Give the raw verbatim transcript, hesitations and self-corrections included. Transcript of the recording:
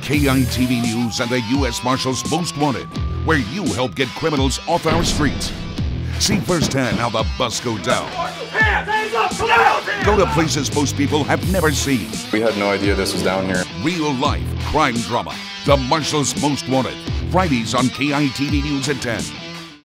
K E Y T V News and the U S Marshals Most Wanted, where you help get criminals off our streets. See firsthand how the busts go down. Go to places most people have never seen. We had no idea this was down here. Real life crime drama. The Marshals Most Wanted. Fridays on K E Y T V News at ten.